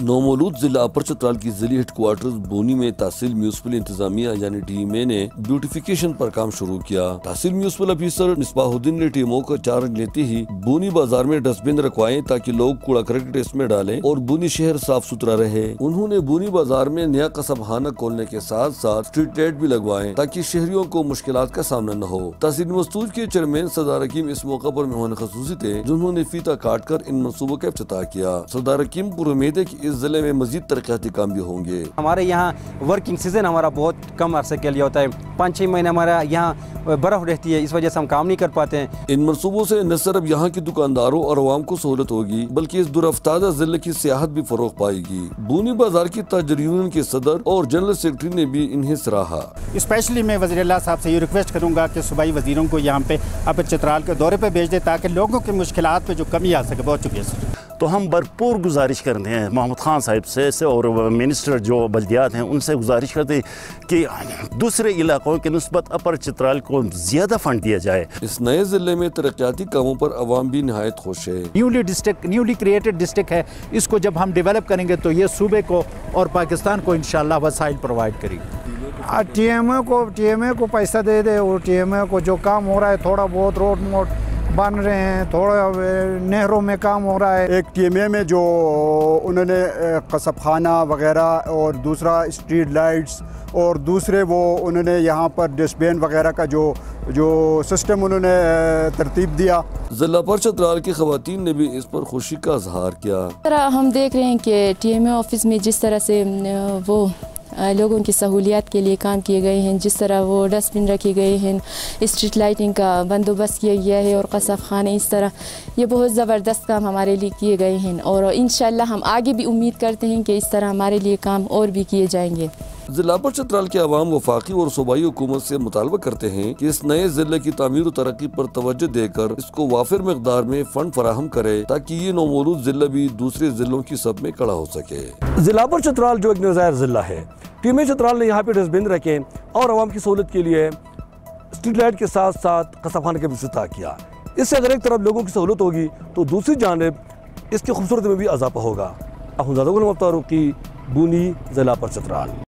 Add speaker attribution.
Speaker 1: نومولود ضلع اپر چترال کی ضلعی ہیڈ کوارٹرز بونی میں تحصیل میونسپل انتظامیہ یعنی ٹی ایم اے نے بیوٹیفیکیشن پر کام شروع کیا۔ تحصیل میونسپل آفیسر مصباح الدین نے ٹی ایم او کا چارج لیتے ہی بونی بازار میں ڈسٹ بن رکھوائے تاکہ لوگ کوڑا کرکٹ اس میں ڈالیں اور بونی شہر صاف ستھرا رہے۔ انہوں نے بونی بازار میں نیا قصب خانہ کھولنے کے ساتھ ساتھ اسٹریٹ لائٹ بھی لگوائے تاکہ شہریوں کو مشکلات کا سامنا نہ ہو۔ تحصیل مستوج کے چیئرمین سردار حکیم اس موقع پر مہمان خصوصی تھے، جنہوں نے فیتہ کاٹ کر ان منصوبوں کا افتتاح کیا۔ سردار حکیم پر امید ہے کہ اس ضلع میں مزید ترقیاتی کام بھی ہوں گے۔
Speaker 2: ہمارے یہاں ورکنگ سیزن ہمارا بہت کم عرصے کے لیے ہوتا ہے، 5-6 مہینے ہمارا یہاں برف رہتی ہے، اس وجہ سے ہم کام نہیں کر پاتے ہیں۔
Speaker 1: ان منصوبوں سے نہ صرف یہاں کے دکانداروں اور عوام کو سہولت ہوگی بلکہ اس درافتادہ ضلع کی سیاحت بھی فروغ پائے گی۔ بونی بازار کی تاجر یونین کے صدر اور جنرل سیکرٹری نے بھی انہیں سراہا۔
Speaker 3: اسپیشلی میں وزیر اللہ صاحب سے یہ ریکویسٹ کروں گا کہ صوبائی وزیروں کو یہاں پہ اپر چترال کے دورے پہ بھیج دیں تاکہ لوگوں کی مشکلات پہ جو کمی آ سکے۔ بہت شکریہ سر۔
Speaker 4: تو ہم بھرپور گزارش کرتے ہیں محمد خان صاحب سے اور منسٹر جو بلدیات ہیں ان سے گزارش کرتے ہیں کہ دوسرے علاقوں کے نسبت اپر چترال کو زیادہ فنڈ دیا جائے۔
Speaker 1: اس نئے ضلع میں ترقیاتی کاموں پر عوام بھی نہایت خوش ہے۔
Speaker 5: نیولی کریٹڈ ڈسٹرکٹ ہے، اس کو جب ہم ڈیولپ کریں گے تو یہ صوبے کو اور پاکستان کو انشاءاللہ وسائل پرووائڈ کرے گی۔
Speaker 6: ٹی ایم اے کو پیسہ دے دے اور ٹی ایم اے کو جو کام ہو رہا ہے تھوڑا بہت روڈ موڈ بن رہے ہیں، تھوڑا نہروں میں کام ہو رہا ہے۔
Speaker 3: ایک ٹی ایم اے میں جو انہوں نے قصب خانہ وغیرہ اور دوسرا اسٹریٹ لائٹس اور دوسرے وہ انہوں نے یہاں پر ڈسٹ بین وغیرہ کا جو سسٹم انہوں نے ترتیب دیا۔
Speaker 1: ضلع اپر چترال کی خواتین نے بھی اس پر خوشی کا اظہار کیا۔
Speaker 7: ہم دیکھ رہے ہیں کہ ٹی ایم اے آفس میں جس طرح سے وہ لوگوں کی سہولیات کے لیے کام کیے گئے ہیں، جس طرح وہ ڈسٹ بن رکھے گئے ہیں، اسٹریٹ لائٹنگ کا بندوبست کیا گیا ہے اور قصب خانے، اس طرح یہ بہت زبردست کام ہمارے لیے کیے گئے ہیں اور انشاءاللہ ہم آگے بھی امید کرتے ہیں کہ اس طرح ہمارے لیے کام اور بھی کیے جائیں گے۔
Speaker 1: ضلع اپر چترال کے عوام وفاقی اور صوبائی حکومت سے مطالبہ کرتے ہیں کہ اس نئے ضلع کی تعمیر و ترقی پر توجہ دے کر اس کو وافر مقدار میں فنڈ فراہم کرے تاکہ یہ نومولود ضلع بھی دوسرے ضلعوں کی صف میں کھڑا ہو سکے۔
Speaker 8: ضلع اپر چترال جو ایک نظائر ضلع ہے، ٹیم اے چترال نے یہاں پہ ڈسٹ بن رکھے اور عوام کی سہولت کے لیے اسٹریٹ لائٹ کے ساتھ ساتھ قصب خانے کا بھی افتتاح کیا۔ اس سے اگر ایک طرف لوگوں کی سہولت ہوگی تو دوسری جانب اس کی خوبصورتی میں بھی اضافہ ہوگا۔ اخوندزادہ غلام افطار کی بونی، ضلع اپر چترال۔